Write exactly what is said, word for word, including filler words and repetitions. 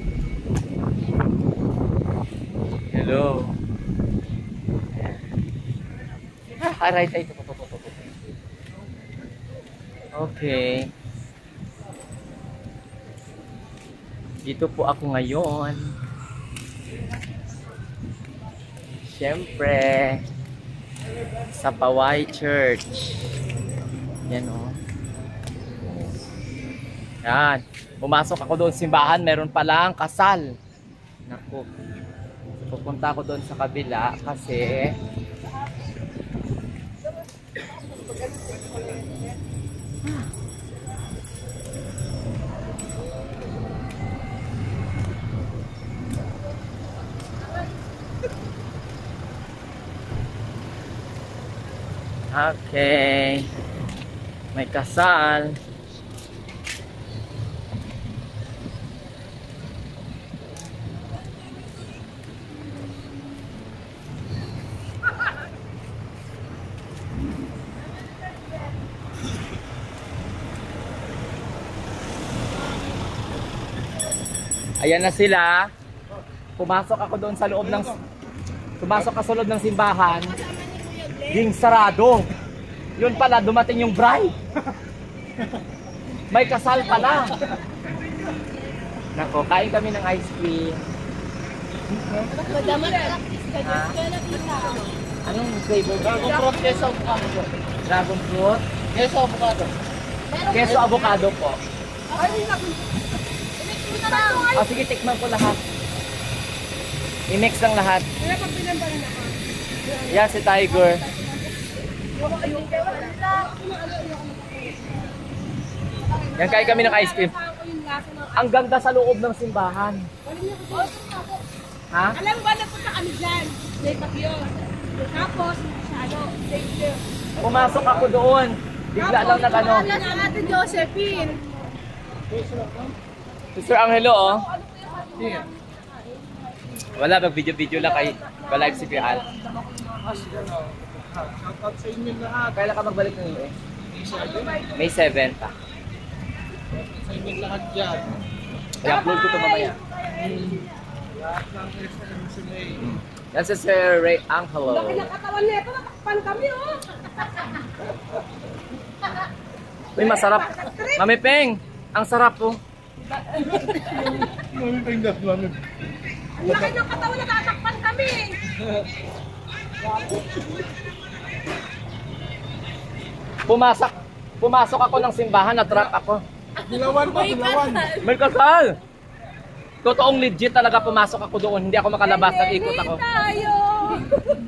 Hello. Ah, right, right. Okay. Dito po ako ngayon. Siyempre, sa Paway Church. Yan o. Oh. Yan. Pumasok ako doon simbahan. Meron palang kasal. Naku. Pupunta ako doon sa kabila kasi okay, may kasal. Ayan na sila. Pumasok ako doon sa loob ng Pumasok ka sa loob ng simbahan. Ding sarado. Yun pala, dumating yung bride. May kasal pala. Nako, kain kami ng ice cream. Ha? Anong flavor? Dragon fruit, queso avocado. Dragon fruit? Queso avocado. Queso avocado po. Oh, sige, tikman ko lahat. I-mix lang lahat. Yan si Tiger. Yan, kain kami ng ice cream. Ang ganda sa loob ng simbahan. Ha? Alam ba, napunta kami dyan. May bagyo. Tapos, ano, pumasok ako doon. Bigla lang na ano. Wala na natin Josephine. Sister Angelo, oh. Wala, mag-video-video lang kay live si Kuya Al. Shoutout sa inyo lahat. Kailan ka magbalik ng U S? May seven pa. Sa inyo lahat dyan. I-upload ko ito mamaya. Lahat ng S M C A. Yan si Sir Ray Angelo. Laki ng katawan nito, natakpan kami, oh. Uy, masarap. Mami Peng, ang sarap po. Mami tinggas namin. Laki ng katawan, natatakpan kami. Pumasok, pumasok ako ng simbahan, na-trap ako. Dilawan pa, dilawan. May kasal. Totoong legit talaga pumasok ako doon. Hindi ako makalabas, nag-ikot ako. Tayo.